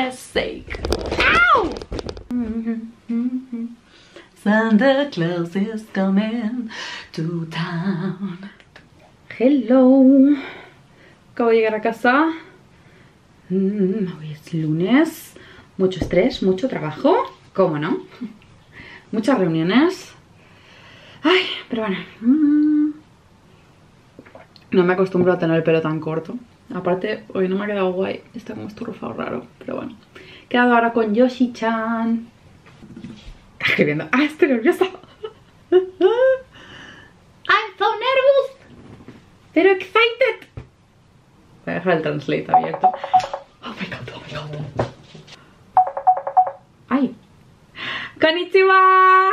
goodness sake. Ow! Santa Claus is coming to town. Hello. Acabo de llegar a casa. Hoy es lunes. Mucho estrés, mucho trabajo. ¿Cómo no? Muchas reuniones. Ay, pero bueno. No me acostumbro a tener el pelo tan corto. Aparte, hoy no me ha quedado guay. Está como estorrufado raro. Pero bueno. He quedado ahora con Yoshi-chan. Está escribiendo. ¡Ah, estoy nerviosa! I'm so nervous. Pero excited. Voy a dejar el translate abierto. Oh my god, oh my god. ¡Ay! ¡Konnichiwa!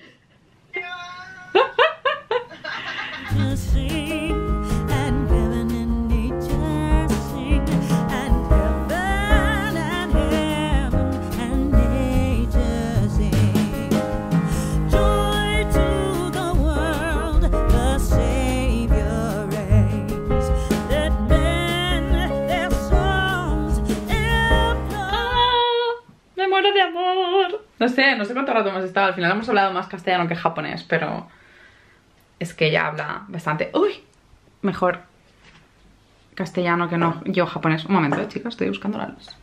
No sé cuánto rato hemos estado. Al final hemos hablado más castellano que japonés, pero es que ella habla bastante. ¡Uy! Mejor castellano que no yo japonés. Un momento, chicas, estoy buscando la luz.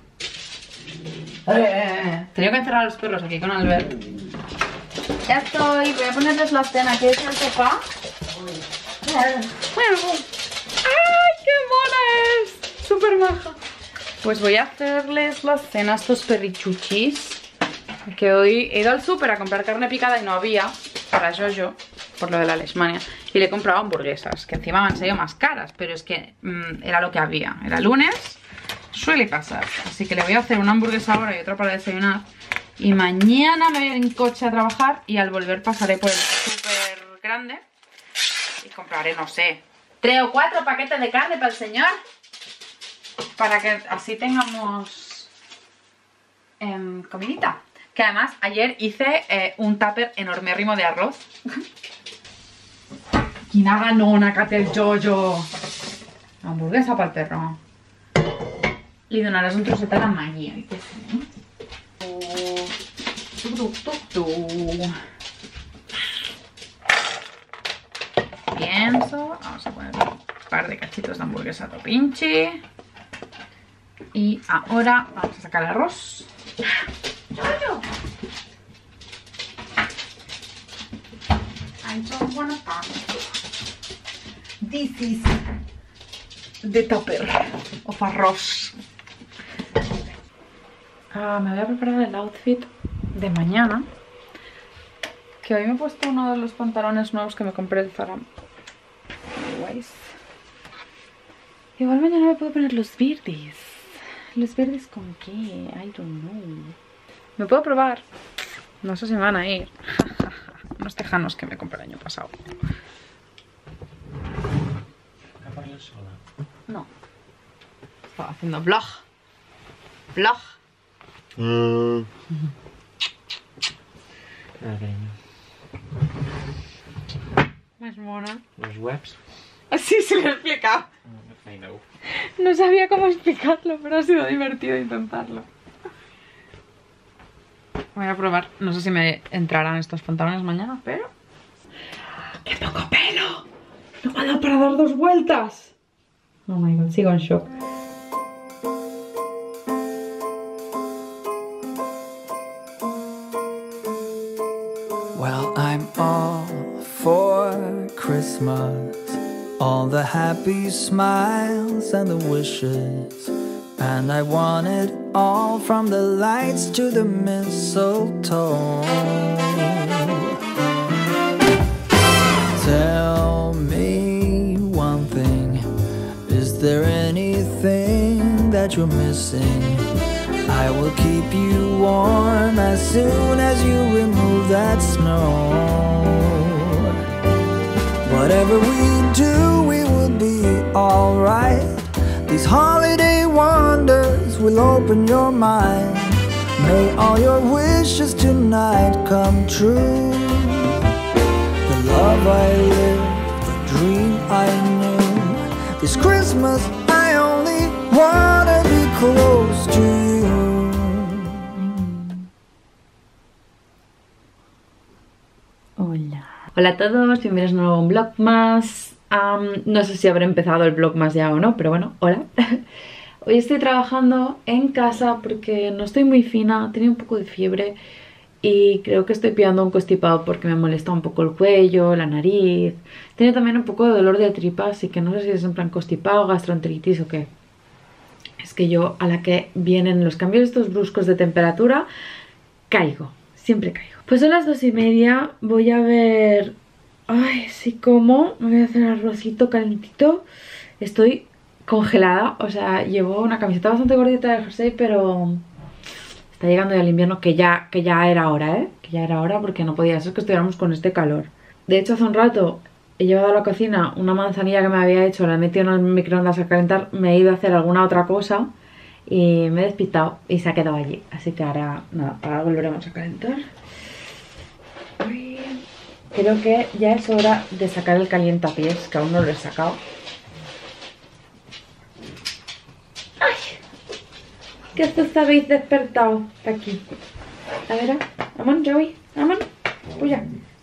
Tenía que encerrar a los perros aquí con Albert. Ya estoy, voy a ponerles la cena. ¿Quieres el sofá? ¡Ay, qué mona es! Súper maja. Pues voy a hacerles la cena a estos perrichuchis. Que hoy he ido al súper a comprar carne picada y no había para Jojo, por lo de la Leishmania. Y le he comprado hamburguesas, que encima me han salido más caras, pero es que era lo que había. Era lunes, suele pasar. Así que le voy a hacer una hamburguesa ahora y otra para desayunar. Y mañana me voy en coche a trabajar y al volver pasaré por el súper grande y compraré, no sé, 3 o 4 paquetes de carne para el señor. Para que así tengamos comidita. Que además ayer hice un tupper enormérrimo de arroz. Kinaga no nakate el Jojo. Hamburguesa para el perro. Li donaràs un trosset a la Maggie. Pienso. Vamos a poner un par de cachitos de hamburguesa a topinchi. Y ahora vamos a sacar el arroz. I don't wanna talk. This is the tupper of arroz. Me voy a preparar el outfit de mañana. Que hoy me he puesto uno de los pantalones nuevos que me compré de Zara. Anyways. Igual mañana me puedo poner los verdes. ¿Los verdes con qué? I don't know. ¿Me puedo probar? No sé si me van a ir. Unos tejanos que me compré el año pasado. No. Estaba haciendo vlog. Vlog. Más mona. Los webs. Sí, se lo he explicado. No sabía cómo explicarlo, pero ha sido divertido intentarlo. Voy a probar. No sé si me entrarán estos pantalones mañana, pero... ¡Qué poco pelo! ¡No me ha dado para dar 2 vueltas! Oh my god, sigo en shock. Well, I'm all for Christmas. All the happy smiles and the wishes. And I want it all, from the lights to the mistletoe. Tell me one thing, is there anything that you're missing? I will keep you warm as soon as you remove that snow. Whatever we do, we will be alright. These holiday wonders will open your mind. May all your wishes tonight come true. The love I lived, the dream I knew. This Christmas I only wanna be close to you. Hola a todos, bienvenidos a un nuevo vlogmas. No sé si habré empezado el vlogmas ya o no, pero bueno, hola. Hoy estoy trabajando en casa porque no estoy muy fina, tenía un poco de fiebre y creo que estoy pillando un constipado porque me molesta un poco el cuello, la nariz. Tengo también un poco de dolor de tripa, así que no sé si es en plan constipado, gastroenteritis o qué. Es que yo, a la que vienen los cambios estos bruscos de temperatura, caigo, siempre caigo. Pues son las 2:30, voy a ver... Ay, sí como, me voy a hacer arrocito calentito. Estoy congelada, o sea, llevo una camiseta bastante gordita de jersey, pero está llegando ya el invierno, que ya era hora, ¿eh? Que ya era hora porque no podía ser que estuviéramos con este calor. De hecho, hace un rato he llevado a la cocina una manzanilla que me había hecho, la he metido en el microondas a calentar, me he ido a hacer alguna otra cosa y me he despistado y se ha quedado allí. Así que ahora, nada, ahora volveremos a calentar. Uy, creo que ya es hora de sacar el calientapiés, que aún no lo he sacado. ¡Ay! Que estos habéis despertado aquí. A ver, Amon, Joey, Amon, puya.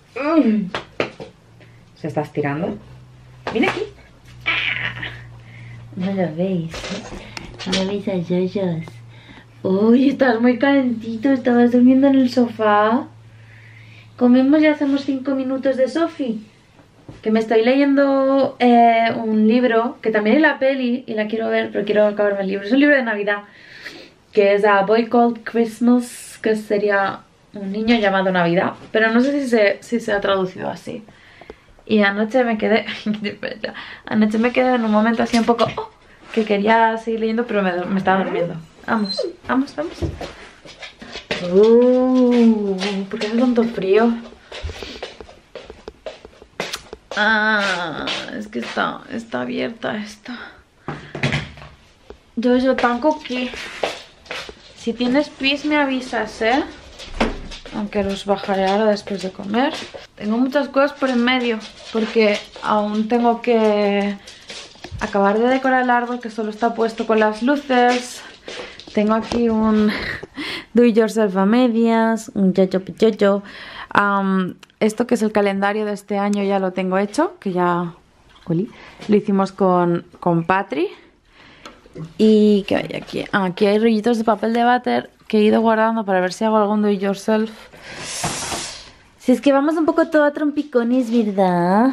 ¿Se está estirando? ¡Viene aquí! ¡Ah! No lo veis, ¿eh? No veis a Yoyos. Uy, estás muy calentito, estabas durmiendo en el sofá. Comemos y hacemos 5 minutos de Sophie. Que me estoy leyendo un libro, que también hay la peli y la quiero ver, pero quiero acabarme el libro. Es un libro de Navidad, que es A Boy Called Christmas, que sería un niño llamado Navidad, pero no sé si se ha traducido así. Y anoche me quedé, anoche me quedé en un momento así un poco, que quería seguir leyendo, pero me estaba durmiendo. Vamos, vamos, vamos. ¿Por qué hace tanto frío? Es que está abierta esta. Yo tanco aquí. Si tienes pis me avisas, ¿eh? Aunque los bajaré ahora después de comer. Tengo muchas cosas por en medio, porque aún tengo que acabar de decorar el árbol, que solo está puesto con las luces. Tengo aquí un do it yourself a medias, un yo. Esto que es el calendario de este año ya lo tengo hecho, que ya lo hicimos con Patri. Y ¿qué hay aquí? Aquí hay rollitos de papel de váter que he ido guardando para ver si hago algún do it yourself. Si es que vamos un poco todo a trompicones, ¿verdad?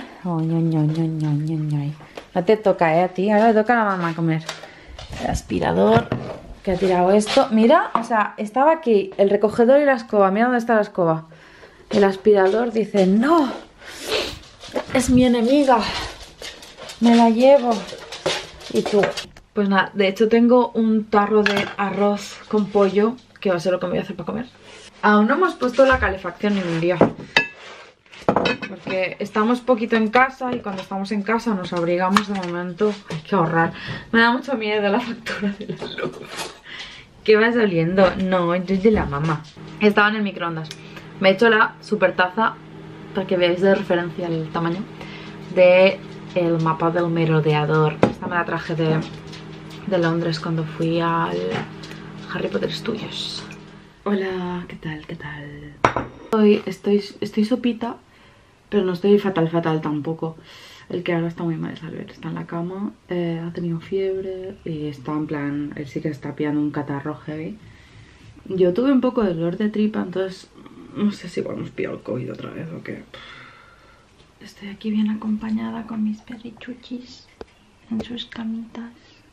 No te toca, a ti. Ahora le toca a la mamá comer. El aspirador que ha tirado esto. Mira, o sea, estaba aquí el recogedor y la escoba. Mira dónde está la escoba. El aspirador dice, no, es mi enemiga, me la llevo. Y tú. Pues nada, de hecho tengo un tarro de arroz con pollo, que va a ser lo que me voy a hacer para comer. Aún no hemos puesto la calefacción en un día, porque estamos poquito en casa y cuando estamos en casa nos abrigamos de momento. Hay que ahorrar. Me da mucho miedo la factura de la luz. ¿Qué vas oliendo? No, yo es de la mamá. Estaba en el microondas. Me he hecho la super taza, para que veáis de referencia el tamaño, de el mapa del merodeador. Esta me la traje de Londres cuando fui al Harry Potter Studios. Hola, ¿qué tal? ¿Qué tal? Estoy sopita, pero no estoy fatal tampoco. El que ahora está muy mal es Albert. Está en la cama, ha tenido fiebre y está en plan, él sí que está pillando un catarro heavy. Yo tuve un poco de dolor de tripa, entonces no sé si igual hemos pillado el COVID otra vez o qué. Estoy aquí bien acompañada con mis perrichuchis en sus camitas.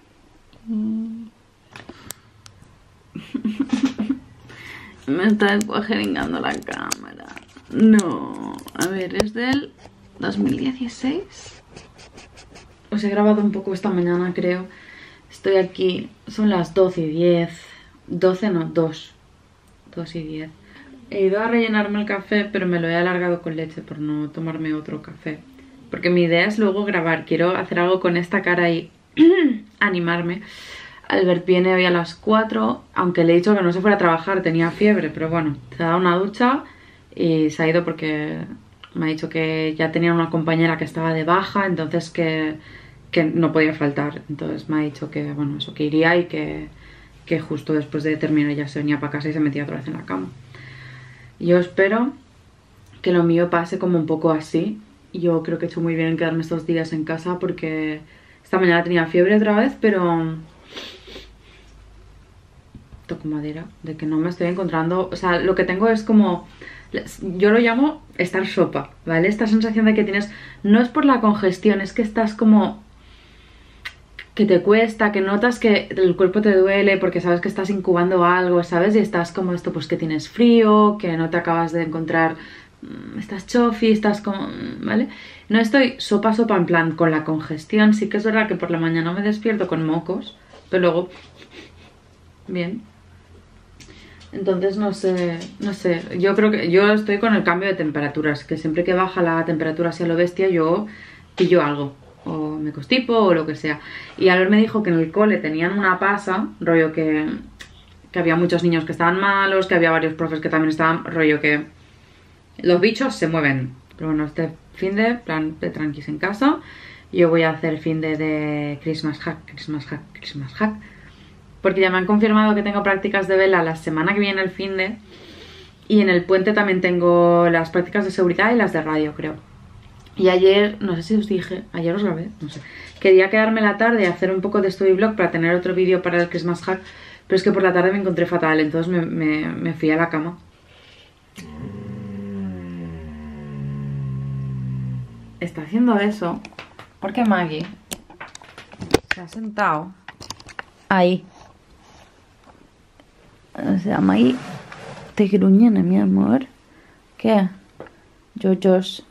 Me está descuajeringando la cámara. No, a ver, es del 2016. Os he grabado un poco esta mañana, creo. Estoy aquí, son las 12:10. 12 no, 2:10. He ido a rellenarme el café, pero me lo he alargado con leche por no tomarme otro café. Porque mi idea es luego grabar. Quiero hacer algo con esta cara y animarme. Albert viene hoy a las 4, aunque le he dicho que no se fuera a trabajar, tenía fiebre, pero bueno, se ha dado una ducha y se ha ido porque me ha dicho que ya tenía una compañera que estaba de baja, entonces que no podía faltar. Entonces me ha dicho que, bueno, eso, que iría y que justo después de terminar ya se venía para casa y se metía otra vez en la cama. Yo espero que lo mío pase como un poco así. Yo creo que he hecho muy bien en quedarme estos días en casa porque esta mañana tenía fiebre otra vez, pero toco madera de que no me estoy encontrando. O sea, lo que tengo es como, yo lo llamo estar sopa, ¿vale? Esta sensación de que tienes, no es por la congestión, es que estás como que te cuesta, que notas que el cuerpo te duele porque sabes que estás incubando algo, ¿sabes? Y estás como esto, pues que tienes frío, que no te acabas de encontrar, estás chofi, estás como, ¿vale? No estoy sopa en plan con la congestión. Sí que es verdad que por la mañana me despierto con mocos, pero luego bien. Entonces no sé, yo creo que yo estoy con el cambio de temperaturas, que siempre que baja la temperatura hacia lo bestia yo pillo algo, o me constipo o lo que sea. Y Albert me dijo que en el cole tenían una pasa, rollo que había muchos niños que estaban malos, que había varios profes que también estaban, rollo que los bichos se mueven. Pero bueno, este fin de plan de tranquis en casa. Yo voy a hacer fin de Christmas hack, porque ya me han confirmado que tengo prácticas de vela la semana que viene, el fin de. Y en el puente también tengo las prácticas de seguridad y las de radio, creo. Y ayer, no sé si os dije, ayer os grabé, no sé. Quería quedarme la tarde y hacer un poco de story vlog para tener otro vídeo para el Christmas hack. Pero es que por la tarde me encontré fatal, entonces me fui a la cama. Está haciendo eso porque Maggie se ha sentado ahí. O sea, Maggie te gruñena, mi amor. ¿Qué? Josh.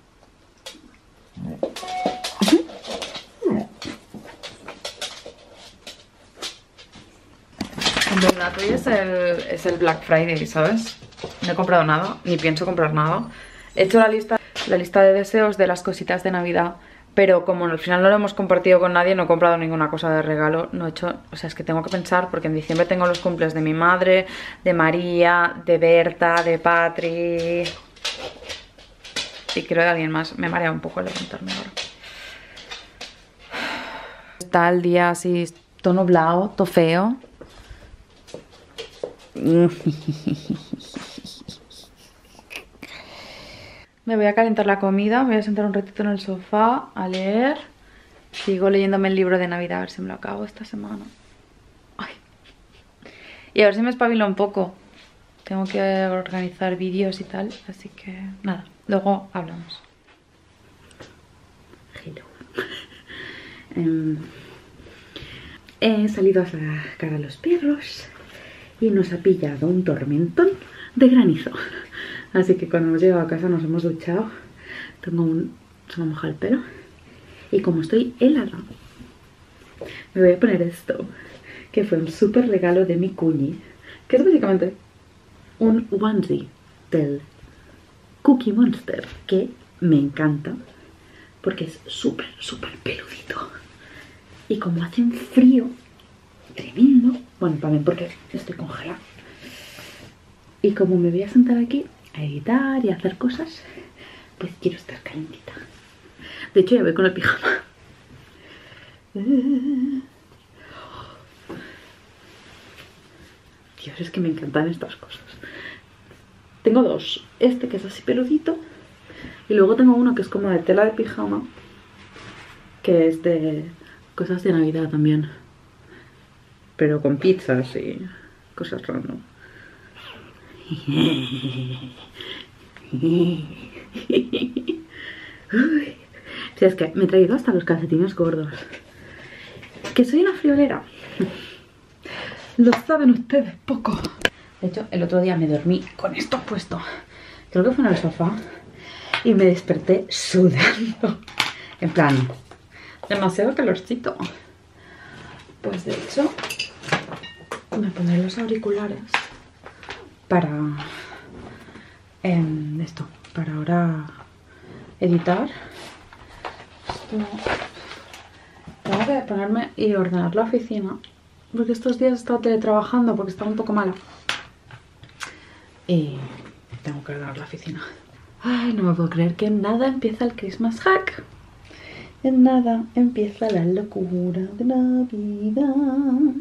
En verdad, hoy es el Black Friday, ¿sabes? No he comprado nada, ni pienso comprar nada. He hecho la lista de deseos de las cositas de Navidad, pero como al final no lo hemos compartido con nadie, no he comprado ninguna cosa de regalo. No he hecho, o sea, es que tengo que pensar, porque en diciembre tengo los cumples de mi madre, de María, de Berta, de Patri y creo de alguien más. Me marea un poco el levantarme ahora. Está el día así, todo nublado, todo feo. Me voy a calentar la comida, me voy a sentar un ratito en el sofá a leer. Sigo leyéndome el libro de Navidad, a ver si me lo acabo esta semana. Ay. Y a ver si me espabilo un poco. Tengo que organizar vídeos y tal, así que nada, luego hablamos. Hello. He salido a sacar a los perros y nos ha pillado un tormentón de granizo. Así que cuando hemos llegado a casa nos hemos duchado. Se me ha mojado el pelo. Y como estoy helada, me voy a poner esto, que fue un súper regalo de mi cuñi, que es básicamente un onesie del Cookie Monster, que me encanta porque es súper peludito. Y como hace un frío tremendo, bueno, también porque estoy congelada, y como me voy a sentar aquí a editar y a hacer cosas, pues quiero estar calentita. De hecho ya voy con el pijama. Dios, es que me encantan estas cosas. Tengo dos. Este que es así peludito, y luego tengo uno que es como de tela de pijama, que es de cosas de Navidad también, pero con pizzas y cosas random. Uy. Si es que me he traído hasta los calcetines gordos. Que soy una friolera. Lo saben ustedes poco. De hecho, el otro día me dormí con esto puesto. Creo que fue en el sofá. Y me desperté sudando. En plan, demasiado calorcito. Pues de hecho, me pondré los auriculares para esto, para ahora editar. Tengo que ponerme y ordenar la oficina, porque estos días he estado teletrabajando porque estaba un poco mala y tengo que ordenar la oficina. Ay, no me puedo creer que en nada empieza el Christmas hack. En nada empieza la locura de Navidad.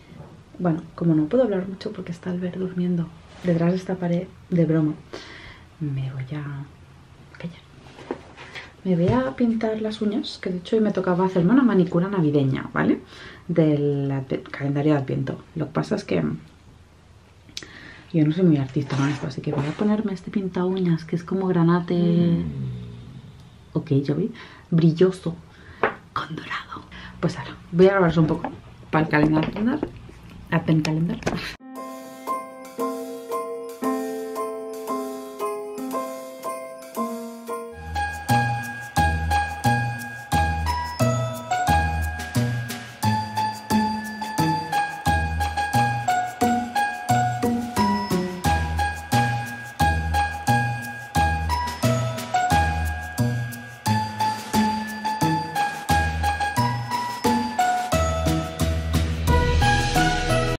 Bueno, como no puedo hablar mucho porque está Albert durmiendo detrás de esta pared, de broma, me voy a callar. Me voy a pintar las uñas, que de hecho hoy me tocaba hacerme una manicura navideña, ¿vale? Del calendario de Adviento. Lo que pasa es que yo no soy muy artista con esto, así que voy a ponerme este pinta uñas que es como granate. Ok, ya vi. Brilloso con dorado. Pues ahora, voy a grabaros un poco para el calendario. Advent calendar.